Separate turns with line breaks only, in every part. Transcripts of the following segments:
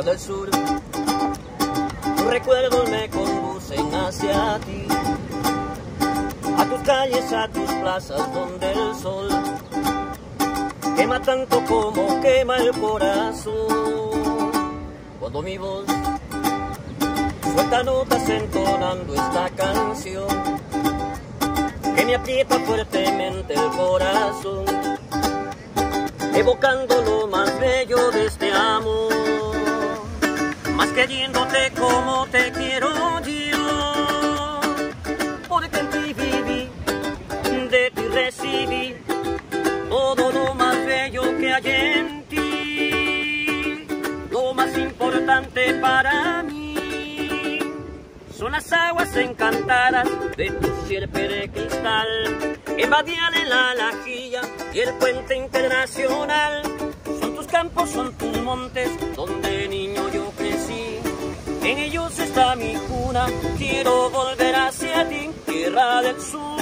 del sur. Tus recuerdos me conducen hacia ti, a tus calles, a tus plazas donde el sol quema tanto como quema el corazón. Cuando mi voz suelta notas entonando esta canción que me aprieta fuertemente el corazón, evocando lo más bello de este amor, más queriéndote como te quiero yo, porque en ti viví, de ti recibí todo lo más bello que hay en ti. Lo más importante para mí son las aguas encantadas de tu sierpe de cristal, Embadial en la Lajilla y el puente internacional. Son tus campos, son tus montes, donde niño yo crecí. En ellos está mi cuna, quiero volver hacia ti, tierra del sur.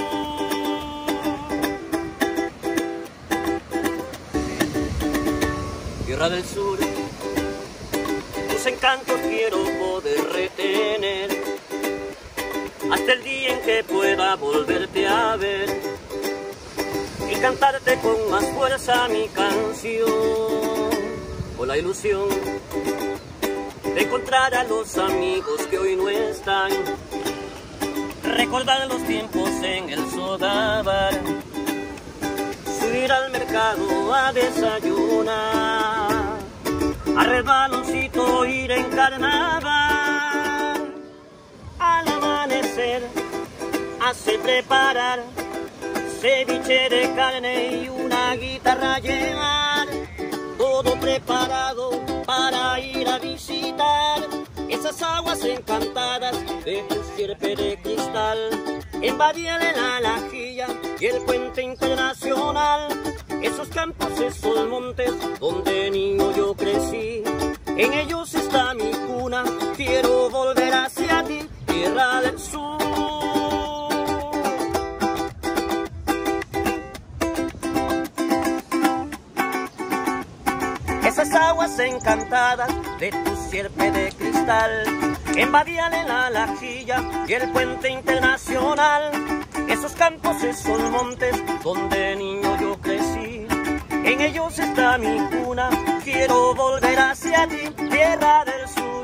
Tierra del sur, tus encantos quiero poder retener hasta el día en que pueda volverte a ver y cantarte con más fuerza mi canción, con la ilusión de encontrar a los amigos que hoy no están, recordar los tiempos en el Sodabar, subir al mercado a desayunar, a Rebaloncito ir en carnaval, al amanecer hace preparar ceviche de carne y una guitarra llevar, todo preparado para ir a visitar esas aguas encantadas de tu sierpe de cristal, Embadial en la Lajilla y el puente internacional. Esos campos, esos montes, donde niño yo crecí, en ellos está mi cuna, quiero volver hacia ti, tierra del sur. Esas aguas encantadas de tu sierpe de cristal, Embadial en la Lajilla y el puente internacional. Esos campos, esos montes, donde niño yo crecí, en ellos está mi cuna, quiero volver hacia ti, tierra del sur.